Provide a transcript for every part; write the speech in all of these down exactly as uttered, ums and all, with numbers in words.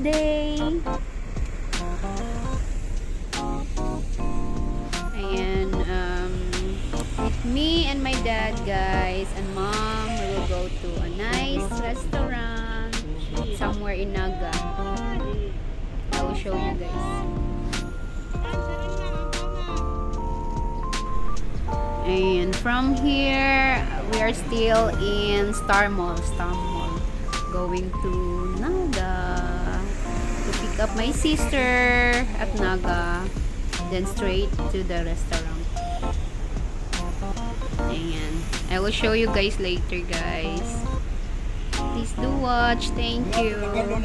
day. Ayan, um, with me and my dad, guys, and mom, we will go to a nice restaurant somewhere in Naga. I will show you guys. And from here, we are still in Star Mall, Star Mall, going to Naga to pick up my sister at Naga, then straight to the restaurant. Ayan. I will show you guys later, guys. Please do watch. Thank you.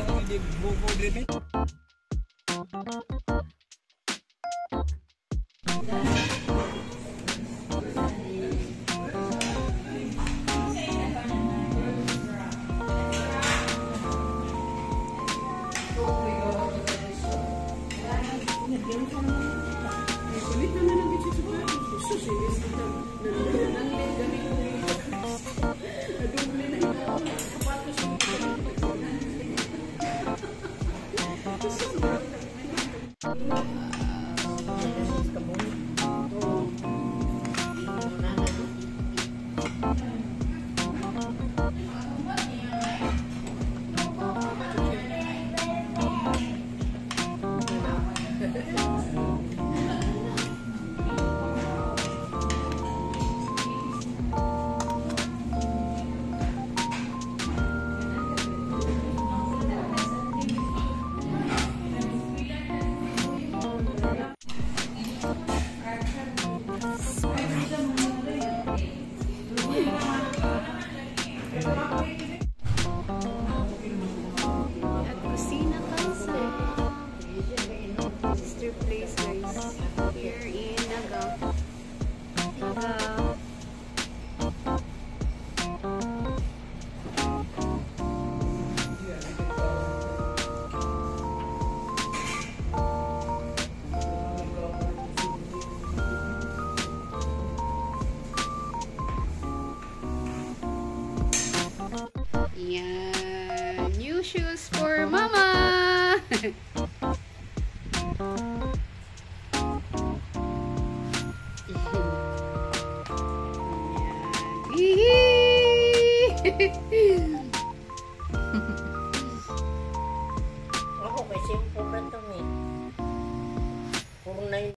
Cocina Calza. It's their place, guys. Here in Naga. Naga. Yeah, new shoes for Mama. Yeah.